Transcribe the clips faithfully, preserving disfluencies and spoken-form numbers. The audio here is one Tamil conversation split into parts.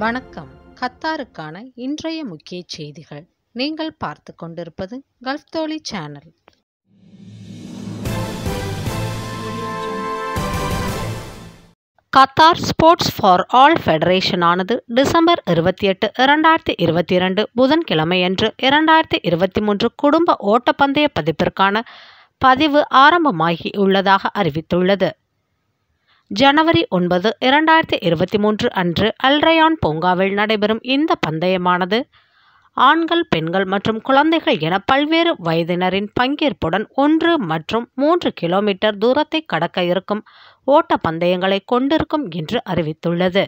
வணக்கம். கத்தாருக்கான இன்றைய முக்கிய செய்திகள். நீங்கள் பார்த்து கொண்டிருப்பது கல்ஃப்தோழி channel. Qatar sports for all federation ஆனது டிசம்பர் இருபத்தி எட்டு இரண்டாயிரத்தி இருபத்தி இரண்டு புதன்கிழமையன்று இரண்டாயிரத்தி இருபத்தி மூன்று குடும்ப ஓட்டப்பந்தய பதிப்பிற்கான பதிவு ஆரம்பமாகி உள்ளதாக அறிவித்துள்ளது. ஜனவரி ஒன்பது இரண்டாயிரத்தி இருபத்தி மூன்று அன்று அல்ரயான் பூங்காவில் நடைபெறும் இந்த பந்தயமானது ஆண்கள், பெண்கள் மற்றும் குழந்தைகள் என பல்வேறு வயதினரின் பங்கேற்புடன் ஒன்று மற்றும் மூன்று கிலோமீட்டர் தூரத்தை கடக்க இருக்கும் ஓட்ட பந்தயங்களை கொண்டிருக்கும் என்று அறிவித்துள்ளது.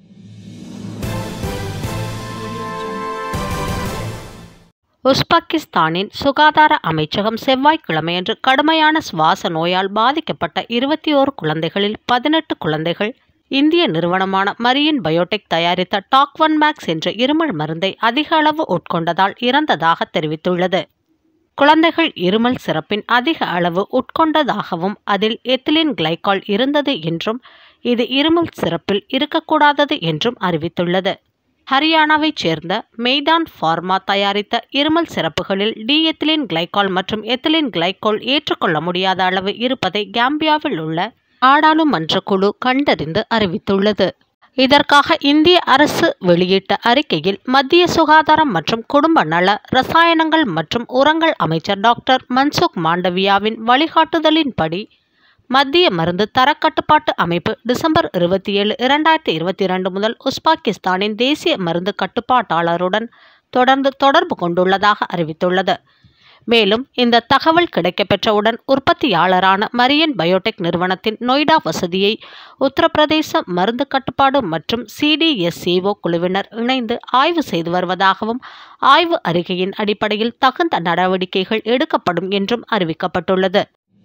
உஸ்பெகிஸ்தானின் சுகாதார அமைச்சகம் செவ்வாய்க்கிழமையன்று கடுமையான சுவாச நோயால் பாதிக்கப்பட்ட இருபத்தி ஓரு குழந்தைகளில் பதினெட்டு குழந்தைகள் இந்திய நிறுவனமான மரியன் பயோடெக் தயாரித்த டாக்வன் மேக்ஸ் என்ற இருமல் மருந்தை அதிக அளவு உட்கொண்டதால் இறந்ததாக தெரிவித்துள்ளது. குழந்தைகள் இருமல் சிரப்பின் அதிக அளவு உட்கொண்டதாகவும் அதில் எத்திலீன் கிளைகால் இருந்தது என்றும் இது இருமல் சிரப்பில் இருக்கக்கூடாதது என்றும் அறிவித்துள்ளது. ஹரியானாவைச் சேர்ந்த மெய்டான் ஃபார்மா தயாரித்த இருமல் சிரப்புகளில் டி எத்திலீன் கிளைகால் மற்றும் எத்திலீன் கிளைகோல் ஏற்றுக்கொள்ள முடியாத அளவு இருப்பதை காம்பியாவில் உள்ள நாடாளுமன்ற குழு கண்டறிந்து அறிவித்துள்ளது. இதற்காக இந்திய அரசு வெளியிட்ட அறிக்கையில் மத்திய சுகாதாரம் மற்றும் குடும்ப நல, ரசாயனங்கள் மற்றும் உரங்கள் அமைச்சர் டாக்டர் மன்சுக் மாண்டவியாவின் வழிகாட்டுதலின்படி மத்திய மருந்து தரக்கட்டுப்பாட்டு அமைப்பு டிசம்பர் இருபத்தி ஏழு இரண்டாயிரத்தி இருபத்தி இரண்டு முதல் உஸ்பெகிஸ்தானின் தேசிய மருந்து கட்டுப்பாட்டாளருடன் தொடர்ந்து தொடர்பு கொண்டுள்ளதாக அறிவித்துள்ளது. மேலும் இந்த தகவல் கிடைக்கப்பெற்றவுடன் உற்பத்தியாளரான மரியன் பயோடெக் நிறுவனத்தின் நொய்டா வசதியை உத்தரப்பிரதேச மருந்து கட்டுப்பாடு மற்றும் சிடிஎஸ்சிஓ குழுவினர் இணைந்து ஆய்வு செய்து வருவதாகவும் ஆய்வு அறிக்கையின் அடிப்படையில் தகுந்த நடவடிக்கைகள் எடுக்கப்படும் என்றும் அறிவிக்கப்பட்டுள்ளது.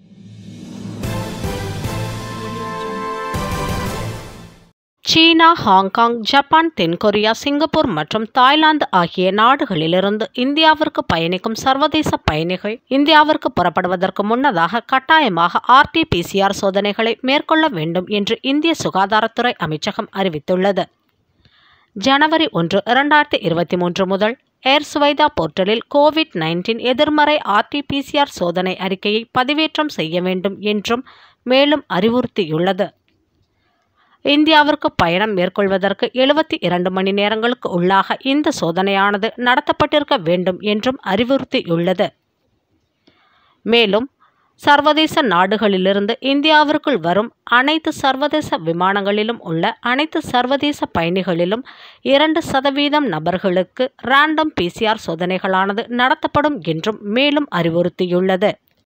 சீனா, ஹாங்காங், ஜப்பான், தென்கொரியா, சிங்கப்பூர் மற்றும் தாய்லாந்து ஆகிய நாடுகளிலிருந்து இந்தியாவிற்கு பயணிக்கும் சர்வதேச பயணிகள் இந்தியாவிற்கு புறப்படுவதற்கு முன்னதாக கட்டாயமாக ஆர்டி பிசிஆர் சோதனைகளை மேற்கொள்ள வேண்டும் என்று இந்திய சுகாதாரத்துறை அமைச்சகம் அறிவித்துள்ளது. ஜனவரி ஒன்று இரண்டாயிரத்தி இருபத்தி மூன்று முதல் ஏர் சுவைதா போர்ட்டலில் கோவிட் நைன்டீன் எதிர்மறை ஆர்டி பிசிஆர் சோதனை அறிக்கையை பதிவேற்றம் செய்ய வேண்டும் என்றும் மேலும் அறிவுறுத்தியுள்ளது. இந்தியாவிற்கு பயணம் மேற்கொள்வதற்கு எழுபத்தி இரண்டு மணி நேரங்களுக்கு உள்ளாக இந்த சோதனையானது நடத்தப்பட்டிருக்க வேண்டும் என்றும் அறிவுறுத்தியுள்ளது. மேலும் சர்வதேச நாடுகளிலிருந்து இந்தியாவிற்குள் வரும் அனைத்து சர்வதேச விமானங்களிலும் உள்ள அனைத்து சர்வதேச பயணிகளிலும் இரண்டு சதவீதம் நபர்களுக்கு ரேண்டம் பிசிஆர் சோதனைகளானது நடத்தப்படும் என்றும் மேலும் அறிவுறுத்தியுள்ளது.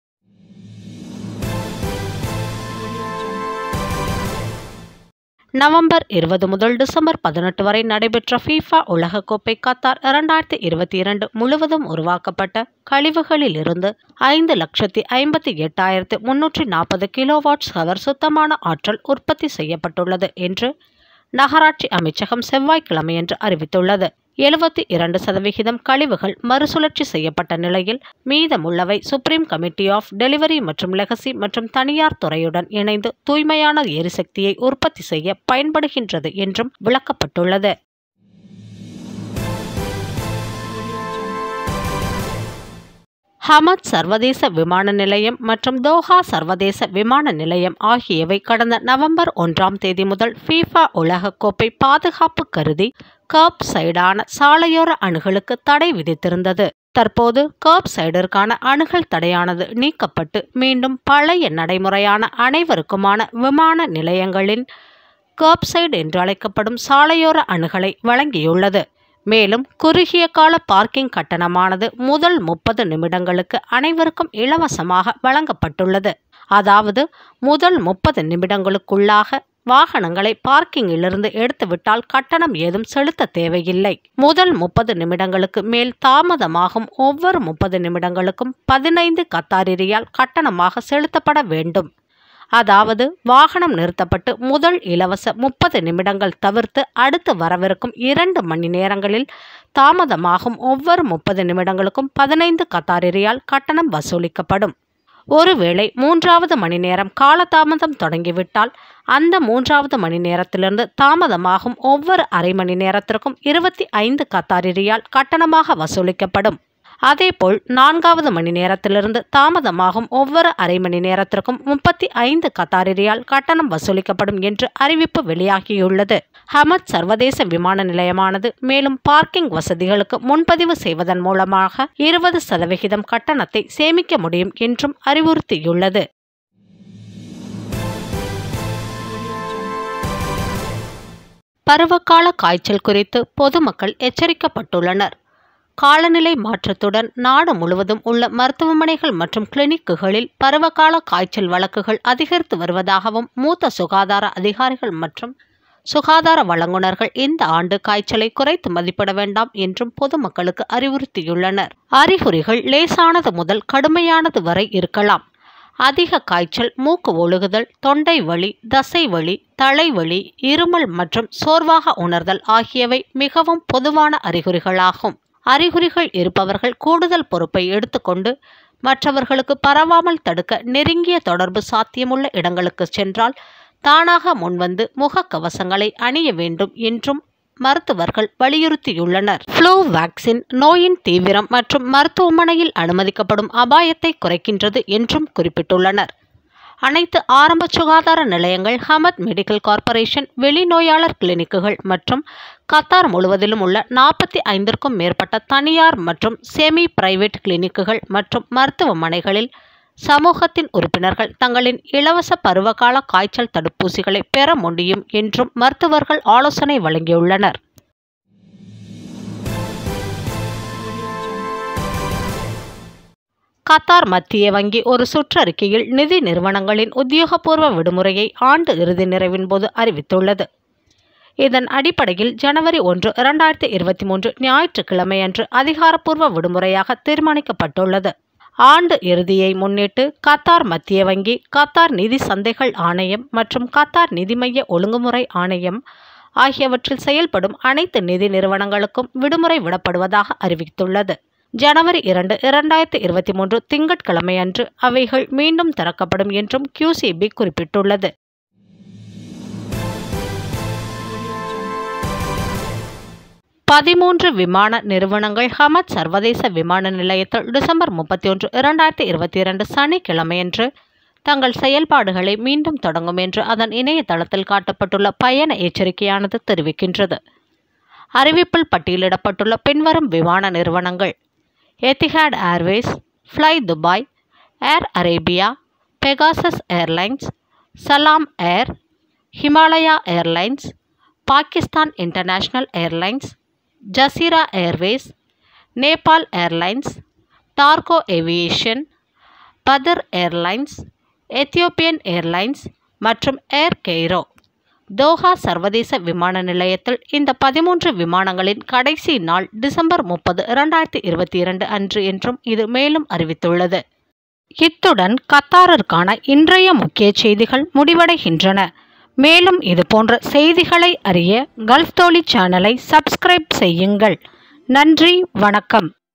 நவம்பர் இருபது முதல் டிசம்பர் பதினெட்டு வரை நடைபெற்ற ஃபீஃபா உலகக்கோப்பை கத்தார் இரண்டாயிரத்தி இருபத்தி இரண்டு முழுவதும் உருவாக்கப்பட்ட கழிவுகளிலிருந்து ஐந்து லட்சத்தி ஐம்பத்தி எட்டாயிரத்து முன்னூற்றி நாற்பது கிலோவாட்ஸ் ஹவர் சுத்தமான ஆற்றல் உற்பத்தி செய்யப்பட்டுள்ளது என்று நகராட்சி அமைச்சகம் செவ்வாய்க்கிழமையன்று அறிவித்துள்ளது. எழுபத்தி இரண்டு சதவிகிதம் கழிவுகள் மறுசுழற்சி செய்யப்பட்ட நிலையில் மீதமுள்ளவை சுப்ரீம் கமிட்டி ஆஃப் டெலிவரி மற்றும் லெகசி மற்றும் தனியார் துறையுடன் இணைந்து தூய்மையான எரிசக்தியை உற்பத்தி செய்ய பயன்படுகின்றது என்றும் விளக்கப்பட்டுள்ளது. ஹமத் சர்வதேச விமான நிலையம் மற்றும் தோஹா சர்வதேச விமான நிலையம் ஆகியவை கடந்த நவம்பர் ஒன்றாம் தேதி முதல் ஃபீஃபா உலகக்கோப்பை பாதுகாப்பு கருதி கர்ப் சைடான சாலையோர அணுகலுக்கு தடை விதித்திருந்தது. தற்போது கர்ப் சைடிற்கான அணுகல் தடையானது நீக்கப்பட்டு மீண்டும் பழைய நடைமுறையான அனைவருக்குமான விமான நிலையங்களின் கர்ப் சைடு என்று அழைக்கப்படும் சாலையோர அணுகலை வழங்கியுள்ளது. மேலும் குறுகிய கால பார்க்கிங் கட்டணமானது முதல் முப்பது நிமிடங்களுக்கு அனைவருக்கும் இலவசமாக வழங்கப்பட்டுள்ளது. அதாவது முதல் முப்பது நிமிடங்களுக்குள்ளாக வாகனங்களை பார்க்கிங்கிலிருந்து எடுத்துவிட்டால் கட்டணம் ஏதும் செலுத்த தேவையில்லை. முதல் முப்பது நிமிடங்களுக்கு மேல் தாமதமாகும் ஒவ்வொரு முப்பது நிமிடங்களுக்கும் பதினைந்து கத்தாரி ரியால் கட்டணமாக செலுத்தப்பட வேண்டும். அதாவது வாகனம் நிறுத்தப்பட்டு முதல் இலவச முப்பது நிமிடங்கள் தவிர்த்து அடுத்து வரவிருக்கும் இரண்டு மணி நேரங்களில் தாமதமாகும் ஒவ்வொரு முப்பது நிமிடங்களுக்கும் பதினைந்து கத்தாரி ரியால் கட்டணம் வசூலிக்கப்படும். ஒருவேளை மூன்றாவது மணி நேரம் காலதாமதம் தொடங்கிவிட்டால் அந்த மூன்றாவது மணி நேரத்திலிருந்து தாமதமாகும் ஒவ்வொரு அரை மணி நேரத்திற்கும் இருபத்தி ஐந்து கத்தாரி ரியால் கட்டணமாக வசூலிக்கப்படும். அதேபோல் நான்காவது மணி நேரத்திலிருந்து தாமதமாகும் ஒவ்வொரு அரை மணி நேரத்திற்கும் முப்பத்தி ஐந்து கத்தாரி ரியால் கட்டணம் வசூலிக்கப்படும் என்று அறிவிப்பு வெளியாகியுள்ளது. ஹமத் சர்வதேச விமான நிலையமானது மேலும் பார்க்கிங் வசதிகளுக்கு முன்பதிவு செய்வதன் மூலமாக இருபது சதவிகிதம் கட்டணத்தை சேமிக்க முடியும் என்றும் அறிவுறுத்தியுள்ளது. பருவகால காய்ச்சல் குறித்து பொதுமக்கள் எச்சரிக்கப்பட்டுள்ளனர். காலநிலை மாற்றத்துடன் நாடு முழுவதும் உள்ள மருத்துவமனைகள் மற்றும் கிளினிக்குகளில் பருவகால காய்ச்சல் வழக்குகள் அதிகரித்து வருவதாகவும் மூத்த சுகாதார அதிகாரிகள் மற்றும் சுகாதார வழங்குனர்கள் இந்த ஆண்டு காய்ச்சலை குறைத்து மதிப்பிட வேண்டாம் என்றும் பொதுமக்களுக்கு அறிவுறுத்தியுள்ளனர். அறிகுறிகள் லேசானது முதல் கடுமையானது வரை இருக்கலாம். அதிக காய்ச்சல், மூக்கு ஒழுகுதல், தொண்டை வலி, தசை வலி, தலைவலி, இருமல் மற்றும் சோர்வாக உணர்தல் ஆகியவை மிகவும் பொதுவான அறிகுறிகளாகும். அறிகுறிகள் இருப்பவர்கள் கூடுதல் பொறுப்பை எடுத்துக்கொண்டு மற்றவர்களுக்கு பரவாமல் தடுக்க நெருங்கிய தொடர்பு சாத்தியமுள்ள இடங்களுக்கு சென்றால் தானாக முன்வந்து முகக்கவசங்களை அணிய வேண்டும் என்றும் மருத்துவர்கள் வலியுறுத்தியுள்ளனர். ஃப்ளூ வேக்சின் நோயின் தீவிரம் மற்றும் மருத்துவமனையில் அனுமதிக்கப்படும் அபாயத்தை குறைக்கின்றது என்றும் குறிப்பிட்டுள்ளனர். அனைத்து ஆரம்ப சுகாதார நிலையங்கள், ஹமத் மெடிக்கல் கார்ப்பரேஷன், வெளிநோயாளர் கிளினிக்குகள் மற்றும் கத்தார் முழுவதிலும் உள்ள நாற்பத்தி ஐந்திற்கும் மேற்பட்ட தனியார் மற்றும் செமி பிரைவேட் கிளினிக்குகள் மற்றும் மருத்துவமனைகளில் சமூகத்தின் உறுப்பினர்கள் தங்களின் இலவச பருவகால காய்ச்சல் தடுப்பூசிகளை பெற முடியும் என்றும் மருத்துவர்கள் ஆலோசனை வழங்கியுள்ளனர். கத்தார் மத்திய வங்கி ஒரு சுற்றறிக்கையில் நிதி நிறுவனங்களின் உத்தியோகபூர்வ விடுமுறையை ஆண்டு இறுதி நிறைவின் போது அறிவித்துள்ளது. இதன் அடிப்படையில் ஜனவரி ஒன்று இரண்டாயிரத்தி இருபத்தி மூன்று ஞாயிற்றுக்கிழமையன்று அதிகாரப்பூர்வ விடுமுறையாக தீர்மானிக்கப்பட்டுள்ளது. ஆண்டு இறுதியை முன்னிட்டு கத்தார் மத்திய வங்கி, கத்தார் நிதி சந்தைகள் ஆணையம் மற்றும் கத்தார் நிதி மைய ஒழுங்குமுறை ஆணையம் ஆகியவற்றில் செயல்படும் அனைத்து நிதி நிறுவனங்களுக்கும் விடுமுறை விடப்படுவதாக அறிவித்துள்ளது. ஜனவரி இரண்டு இரண்டாயிரத்தி இருபத்தி மூன்று திங்கட்கிழமையன்று அவைகள் மீண்டும் திறக்கப்படும் என்றும் கியூசிபி குறிப்பிட்டுள்ளது. பதிமூன்று விமான நிறுவனங்கள் ஹமத் சர்வதேச விமான நிலையத்தில் டிசம்பர் முப்பத்தி ஒன்று இரண்டாயிரத்தி இருபத்தி இரண்டு சனிக்கிழமையன்று தங்கள் செயல்பாடுகளை மீண்டும் தொடங்கும் என்று அதன் இணையதளத்தில் காட்டப்பட்டுள்ள பயண எச்சரிக்கையானது தெரிவிக்கின்றது. அறிவிப்பில் பட்டியலிடப்பட்டுள்ள பின்வரும் விமான நிறுவனங்கள்: Etihad Airways, Fly Dubai, Air Arabia, Pegasus Airlines, Salam Air, Himalaya Airlines, Pakistan International Airlines, Jazeera Airways, Nepal Airlines, Tarco Aviation, Badr Airlines, Ethiopian Airlines மற்றும் ஏர் கெய்ரோ. தோஹா சர்வதேச விமான நிலையத்தில் இந்த பதிமூன்று விமானங்களின் கடைசி நாள் டிசம்பர் முப்பது இரண்டாயிரத்தி இருபத்தி இரண்டு அன்று என்றும் இது மேலும் அறிவித்துள்ளது. இத்துடன் கத்தாரிற்கான இன்றைய முக்கிய செய்திகள் முடிவடைகின்றன. மேலும் இது போன்ற செய்திகளை அறிய கல்ஃப் தோழி சேனலை சப்ஸ்கிரைப் செய்யுங்கள். நன்றி, வணக்கம்.